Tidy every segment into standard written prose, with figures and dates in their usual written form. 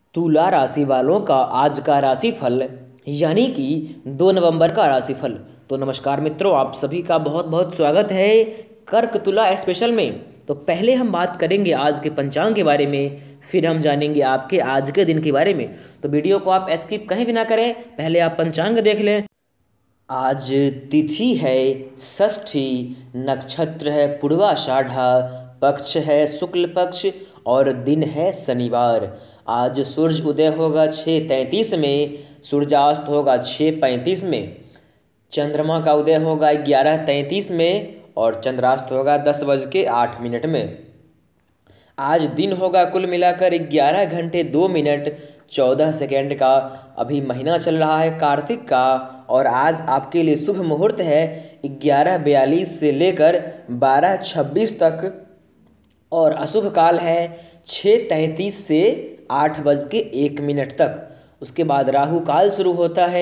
तुला राशि वालों का आज का राशिफल यानी कि 2 नवंबर का राशिफल। तो नमस्कार मित्रों, आप सभी का बहुत बहुत स्वागत है कर्क तुला स्पेशल में। तो पहले हम बात करेंगे आज के पंचांग के बारे में, फिर हम जानेंगे आपके आज के दिन के बारे में। तो वीडियो को आप स्किप कहीं भी ना करें, पहले आप पंचांग देख लें। आज तिथि है षष्ठी, नक्षत्र है पूर्वाषाढ़ा, पक्ष है शुक्ल पक्ष और दिन है शनिवार। आज सूर्य उदय होगा 6:33 में, सूर्यास्त होगा 6:35 में, चंद्रमा का उदय होगा 11:33 में और चंद्रास्त होगा 10:08 में। आज दिन होगा कुल मिलाकर 11 घंटे 2 मिनट 14 सेकेंड का। अभी महीना चल रहा है कार्तिक का और आज आपके लिए शुभ मुहूर्त है 11:42 से लेकर 12:26 तक और अशुभ काल है 6:33 से 8:01 तक। उसके बाद राहु काल शुरू होता है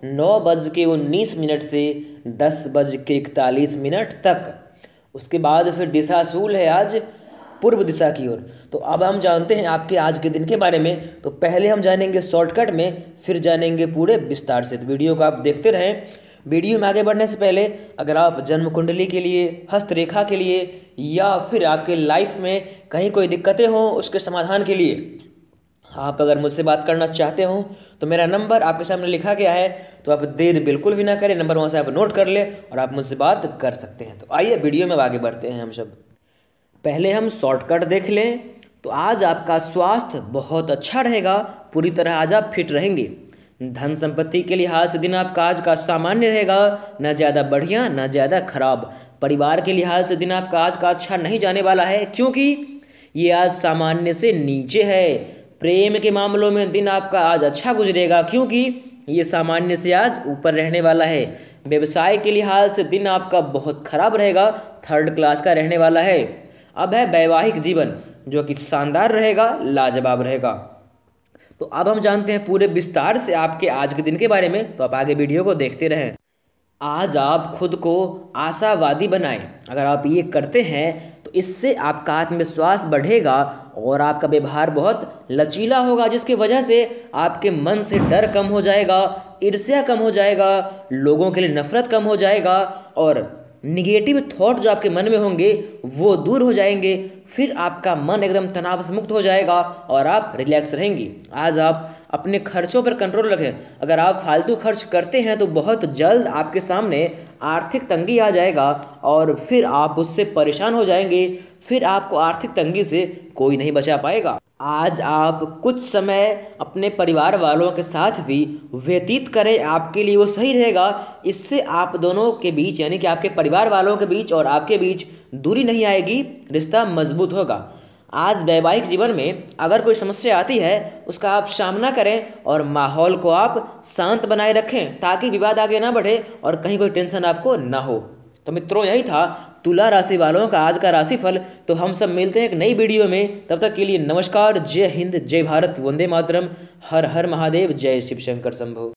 9:19 से 10:41 तक। उसके बाद फिर दिशाशूल है आज पूर्व दिशा की ओर। तो अब हम जानते हैं आपके आज के दिन के बारे में। तो पहले हम जानेंगे शॉर्टकट में, फिर जानेंगे पूरे विस्तार से। तो वीडियो को आप देखते रहें। वीडियो में आगे बढ़ने से पहले अगर आप जन्म कुंडली के लिए, हस्तरेखा के लिए या फिर आपके लाइफ में कहीं कोई दिक्कतें हों उसके समाधान के लिए आप अगर मुझसे बात करना चाहते हो तो मेरा नंबर आपके सामने लिखा गया है। तो आप देर बिल्कुल भी ना करें, नंबर वहाँ से आप नोट कर लें और आप मुझसे बात कर सकते हैं। तो आइए वीडियो में आगे बढ़ते हैं हम सब। पहले हम शॉर्टकट देख लें। तो आज आपका स्वास्थ्य बहुत अच्छा रहेगा, पूरी तरह आज आप फिट रहेंगे। धन संपत्ति के लिहाज से दिन आपका आज का सामान्य रहेगा, न ज़्यादा बढ़िया न ज़्यादा खराब। परिवार के लिहाज से दिन आपका आज का अच्छा नहीं जाने वाला है, क्योंकि ये आज सामान्य से नीचे है। प्रेम के मामलों में दिन आपका आज अच्छा गुजरेगा, क्योंकि ये सामान्य से आज ऊपर रहने वाला है। व्यवसाय के लिहाज से दिन आपका बहुत खराब रहेगा, 3rd क्लास का रहने वाला है। अब है वैवाहिक जीवन, जो कि शानदार रहेगा, लाजवाब रहेगा। तो अब हम जानते हैं पूरे विस्तार से आपके आज के दिन के बारे में। तो आप आगे वीडियो को देखते रहें। आज आप खुद को आशावादी बनाएं। अगर आप ये करते हैं तो इससे आपका आत्मविश्वास बढ़ेगा और आपका व्यवहार बहुत लचीला होगा, जिसकी वजह से आपके मन से डर कम हो जाएगा, ईर्ष्या कम हो जाएगा, लोगों के लिए नफरत कम हो जाएगा और निगेटिव थॉट जो आपके मन में होंगे वो दूर हो जाएंगे। फिर आपका मन एकदम तनाव से मुक्त हो जाएगा और आप रिलैक्स रहेंगे। आज आप अपने खर्चों पर कंट्रोल रखें। अगर आप फालतू खर्च करते हैं तो बहुत जल्द आपके सामने आर्थिक तंगी आ जाएगा और फिर आप उससे परेशान हो जाएंगे। फिर आपको आर्थिक तंगी से कोई नहीं बचा पाएगा। आज आप कुछ समय अपने परिवार वालों के साथ भी व्यतीत करें, आपके लिए वो सही रहेगा। इससे आप दोनों के बीच यानी कि आपके परिवार वालों के बीच और आपके बीच दूरी नहीं आएगी, रिश्ता मजबूत होगा। आज वैवाहिक जीवन में अगर कोई समस्या आती है उसका आप सामना करें और माहौल को आप शांत बनाए रखें, ताकि विवाद आगे ना बढ़े और कहीं कोई टेंशन आपको ना हो। तो मित्रों, यही था तुला राशि वालों का आज का राशिफल। तो हम सब मिलते हैं एक नई वीडियो में। तब तक के लिए नमस्कार। जय हिंद, जय भारत, वंदे मातरम, हर हर महादेव, जय शिव शंकर शंभो।